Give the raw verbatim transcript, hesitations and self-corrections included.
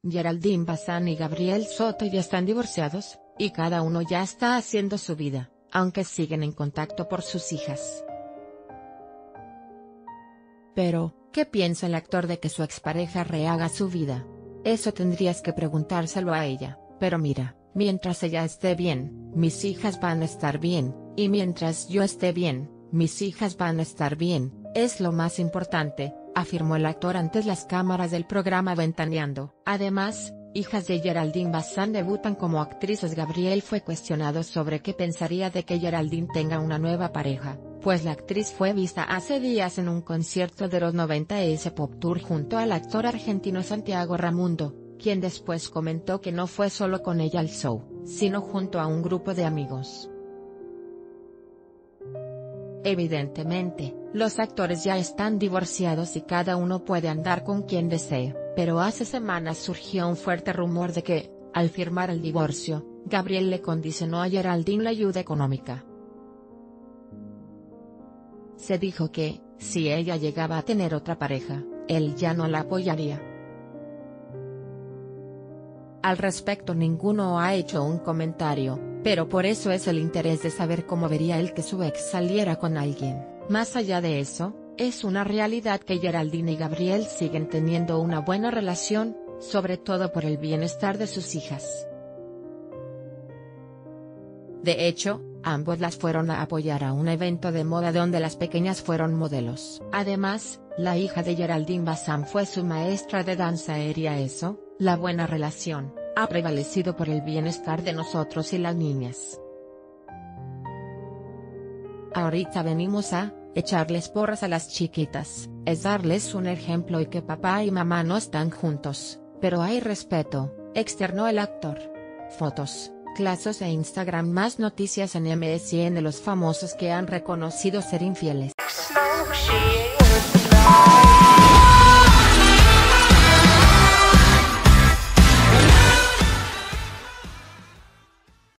Geraldine Bazán y Gabriel Soto ya están divorciados, y cada uno ya está haciendo su vida, aunque siguen en contacto por sus hijas. Pero, ¿qué piensa el actor de que su expareja rehaga su vida? Eso tendrías que preguntárselo a ella, pero mira, mientras ella esté bien, mis hijas van a estar bien, y mientras yo esté bien, mis hijas van a estar bien, es lo más importante, afirmó el actor ante las cámaras del programa Ventaneando. Además, hijas de Geraldine Bazán debutan como actrices. Gabriel fue cuestionado sobre qué pensaría de que Geraldine tenga una nueva pareja, pues la actriz fue vista hace días en un concierto de los noventa S Pop Tour junto al actor argentino Santiago Ramundo, quien después comentó que no fue solo con ella al show, sino junto a un grupo de amigos. Evidentemente, los actores ya están divorciados y cada uno puede andar con quien desee, pero hace semanas surgió un fuerte rumor de que, al firmar el divorcio, Gabriel le condicionó a Geraldine la ayuda económica. Se dijo que, si ella llegaba a tener otra pareja, él ya no la apoyaría. Al respecto ninguno ha hecho un comentario, pero por eso es el interés de saber cómo vería él que su ex saliera con alguien. Más allá de eso, es una realidad que Geraldine y Gabriel siguen teniendo una buena relación, sobre todo por el bienestar de sus hijas. De hecho, ambos las fueron a apoyar a un evento de moda donde las pequeñas fueron modelos. Además, la hija de Geraldine Bazán fue su maestra de danza aérea. Eso, la buena relación, ha prevalecido por el bienestar de nosotros y las niñas. Ahorita venimos a echarles porras a las chiquitas, es darles un ejemplo y que papá y mamá no están juntos, pero hay respeto, externó el actor. Fotos, clases e Instagram. Más noticias en M S N. Los famosos que han reconocido ser infieles.